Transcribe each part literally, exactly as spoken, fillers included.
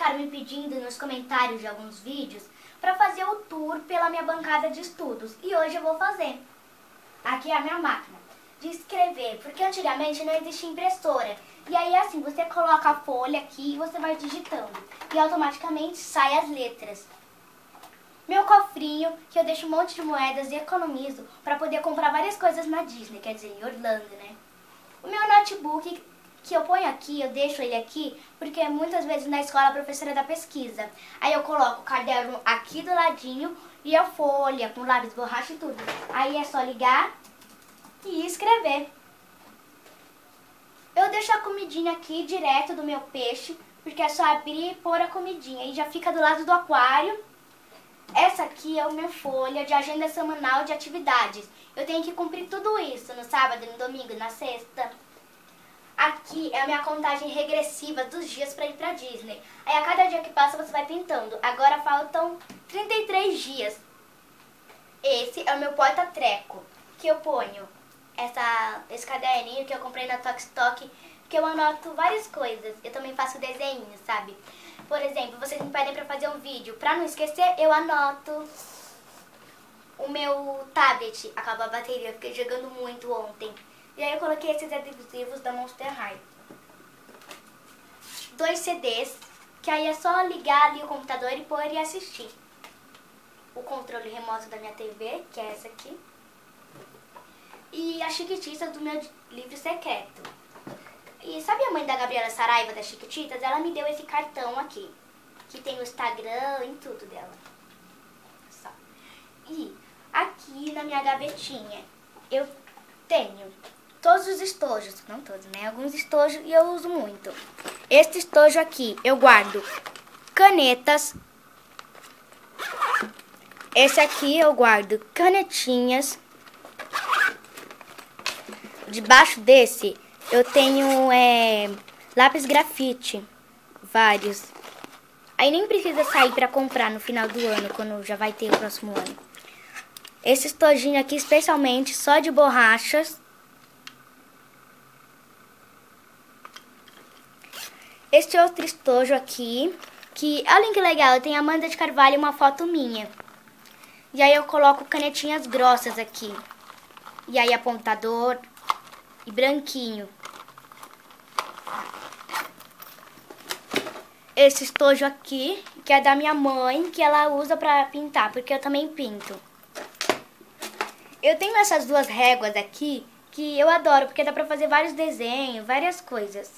ficaram me pedindo nos comentários de alguns vídeos para fazer o tour pela minha bancada de estudos. E hoje eu vou fazer. Aqui é a minha máquina de escrever, porque antigamente não existia impressora. E aí assim, você coloca a folha aqui e você vai digitando. E automaticamente saem as letras. Meu cofrinho, que eu deixo um monte de moedas e economizo para poder comprar várias coisas na Disney, quer dizer, em Orlando, né? O meu notebook, que eu ponho aqui, eu deixo ele aqui, porque muitas vezes na escola a professora dá pesquisa. Aí eu coloco o caderno aqui do ladinho e a folha, com lápis, borracha e tudo. Aí é só ligar e escrever. Eu deixo a comidinha aqui direto do meu peixe, porque é só abrir e pôr a comidinha. E já fica do lado do aquário. Essa aqui é a minha folha de agenda semanal de atividades. Eu tenho que cumprir tudo isso no sábado, no domingo, na sexta. Aqui é a minha contagem regressiva dos dias para ir pra Disney. Aí a cada dia que passa você vai pintando. Agora faltam trinta e três dias. Esse é o meu porta-treco, que eu ponho essa, esse caderninho que eu comprei na Tok Stock, que eu anoto várias coisas. Eu também faço desenhos, sabe? Por exemplo, vocês me pedem pra fazer um vídeo. Pra não esquecer, eu anoto. O meu tablet acabou a bateria, fiquei jogando muito ontem. E aí eu coloquei esses adesivos da Monster High. Dois C Ds, que aí é só ligar ali o computador e pôr e assistir. O controle remoto da minha T V, que é essa aqui. E a Chiquititas do meu livro secreto. E sabe a mãe da Gabriela Saraiva, das Chiquititas? Ela me deu esse cartão aqui, que tem o Instagram e tudo dela. Só. E aqui na minha gavetinha eu tenho todos os estojos, não todos, né? Alguns estojos e eu uso muito. Este estojo aqui eu guardo canetas. Esse aqui eu guardo canetinhas. Debaixo desse eu tenho é, lápis grafite, vários. Aí nem precisa sair para comprar no final do ano, quando já vai ter o próximo ano. Esse estojinho aqui especialmente só de borrachas. Este outro estojo aqui, que olha que legal, tem a Amanda de Carvalho e uma foto minha. E aí eu coloco canetinhas grossas aqui. E aí apontador e branquinho. Esse estojo aqui, que é da minha mãe, que ela usa pra pintar, porque eu também pinto. Eu tenho essas duas réguas aqui, que eu adoro, porque dá pra fazer vários desenhos, várias coisas.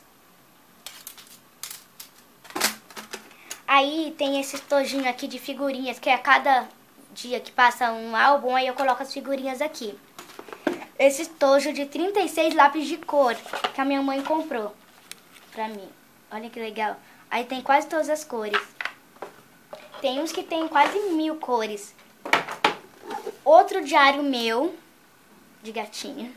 Aí tem esse estojinho aqui de figurinhas, que é a cada dia que passa um álbum, aí eu coloco as figurinhas aqui. Esse estojo de trinta e seis lápis de cor, que a minha mãe comprou pra mim. Olha que legal. Aí tem quase todas as cores. Tem uns que tem quase mil cores. Outro diário meu, de gatinha.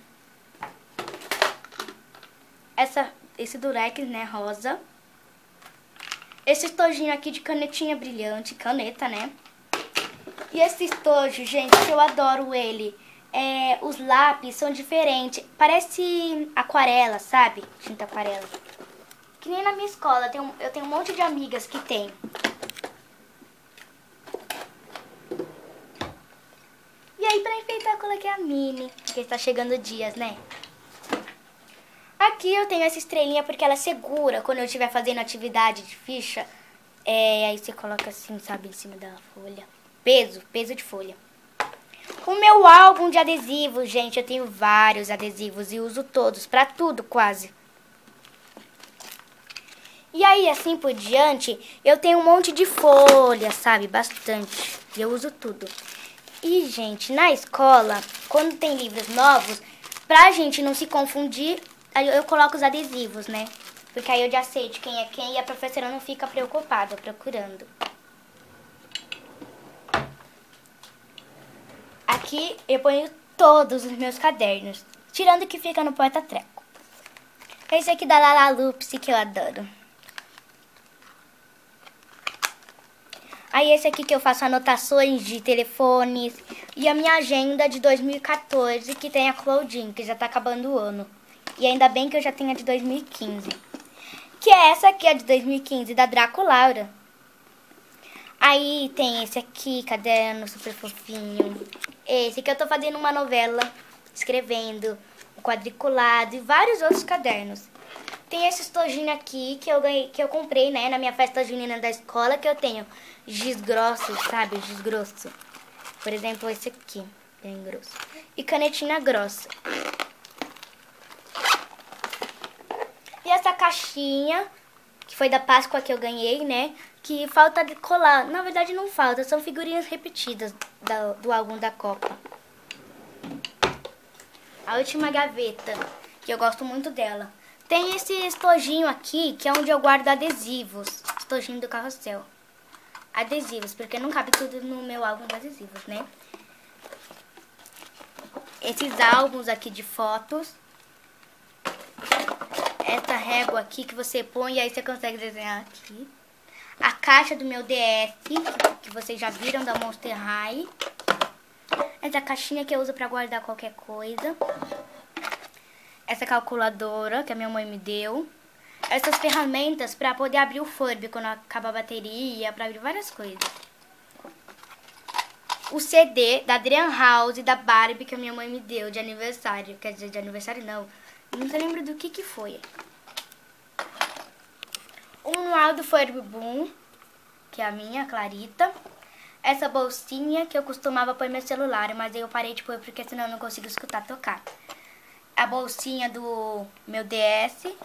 Essa, esse durex, né, rosa. Esse estojinho aqui de canetinha brilhante, caneta, né? E esse estojo, gente, eu adoro ele. É, os lápis são diferentes. Parece aquarela, sabe? Tinta aquarela. Que nem na minha escola, eu tenho, eu tenho um monte de amigas que tem. E aí, pra enfeitar, eu coloquei a mini, porque está chegando dias, né? Aqui eu tenho essa estrelinha porque ela é segura quando eu estiver fazendo atividade de ficha. É, aí você coloca assim, sabe, em cima da folha. Peso, peso de folha. O meu álbum de adesivos, gente, eu tenho vários adesivos e uso todos, pra tudo quase. E aí, assim por diante, eu tenho um monte de folhas, sabe? Bastante. E eu uso tudo. E, gente, na escola, quando tem livros novos, pra gente não se confundir, aí eu coloco os adesivos, né? Porque aí eu já sei de quem é quem e a professora não fica preocupada procurando. Aqui eu ponho todos os meus cadernos, tirando o que fica no porta-treco. Esse aqui da Lalaloopsy, que eu adoro. Aí esse aqui que eu faço anotações de telefones. E a minha agenda de dois mil e quatorze, que tem a Claudine, que já tá acabando o ano. E ainda bem que eu já tenho a de dois mil e quinze. Que é essa aqui, a de dois mil e quinze, da Draco Laura. Aí tem esse aqui, caderno super fofinho. Esse que eu tô fazendo uma novela, escrevendo, um quadriculado e vários outros cadernos. Tem esse estojinho aqui que eu ganhei, que eu comprei, né, na minha festa junina da escola, que eu tenho giz grosso, sabe, giz grosso. Por exemplo, esse aqui, bem grosso. E canetinha grossa. E essa caixinha, que foi da Páscoa que eu ganhei, né, que falta de colar. Na verdade não falta, são figurinhas repetidas do, do álbum da Copa. A última gaveta, que eu gosto muito dela. Tem esse estojinho aqui, que é onde eu guardo adesivos. Estojinho do carrossel. Adesivos, porque não cabe tudo no meu álbum de adesivos, né? Esses álbuns aqui de fotos. Essa régua aqui que você põe e aí você consegue desenhar aqui. A caixa do meu D S, que vocês já viram, da Monster High. Essa caixinha que eu uso pra guardar qualquer coisa. Essa calculadora que a minha mãe me deu. Essas ferramentas pra poder abrir o Furby quando acaba a bateria, pra abrir várias coisas. O C D da Adrian House e da Barbie que a minha mãe me deu de aniversário. Quer dizer, de aniversário não. Não se lembro do que que foi. O manual do Furby Boom, que é a minha, Clarita. Essa bolsinha que eu costumava pôr meu celular, mas aí eu parei de pôr porque senão eu não consigo escutar tocar. A bolsinha do meu D S.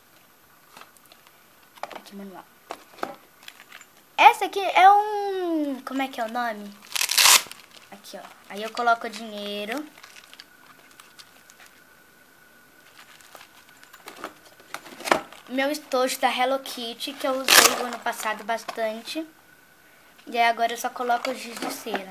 Aqui, manual. Essa aqui é um... Como é que é o nome? Aqui, ó. Aí eu coloco o dinheiro. Meu estojo da Hello Kitty, que eu usei no ano passado bastante. E aí agora eu só coloco o giz de cera.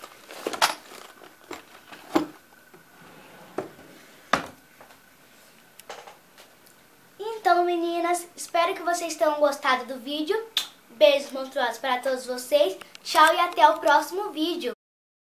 Então, meninas, espero que vocês tenham gostado do vídeo. Beijos monstruosos para todos vocês. Tchau e até o próximo vídeo.